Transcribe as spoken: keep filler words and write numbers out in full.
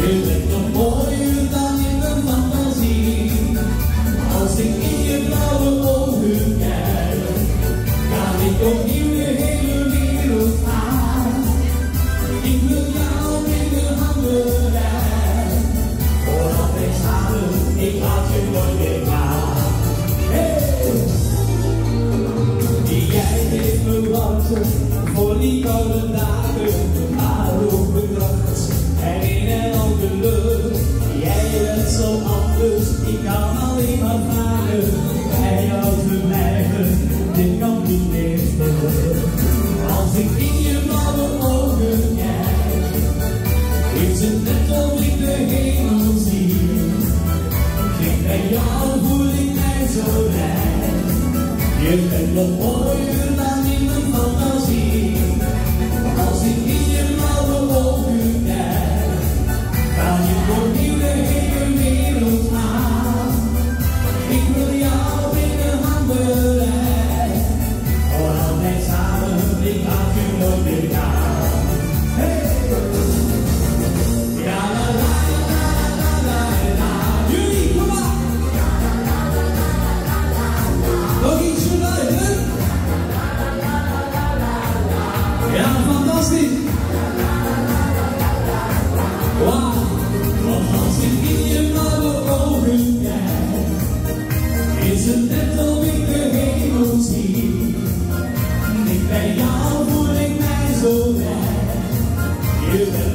Je bent nog mooier dan in mijn fantasie. Als ik in je blauwe ogen kijk, kan ik opnieuw de hele wereld aan. Ik wil jou in de handen rijden, voor altijd samen, ik laat je nooit meer gaan. Hey! Jij geeft me warmte voor die koude dagen, maar ook bedacht en in en al geluk. Jij bent zo anders, ik kan alleen maar vragen, bij jou te blijven, dit kan niet meer terug. Als ik in je blauwe ogen kijk, is het net of ik de hemel zie. Kijk, bij jou voel ik mij zo rein. Je bent nog mooier dan in mijn fantasie. Als ik in je blauwe ogen kijk, kan je opnieuw de hele wereld aan. Ik wil jou in de handen rijden, voor altijd samen, ik laat je nooit meer gaan. Hey! Ja, la la la la la la. Jullie, kom maar! Nog iets geluiden? Ja, fantastisch! Wauw! Want als ik in je blauwe ogen kijk, is het net of ik de hemel zie. Ik bij jou voel ik mij zo blij. Je bent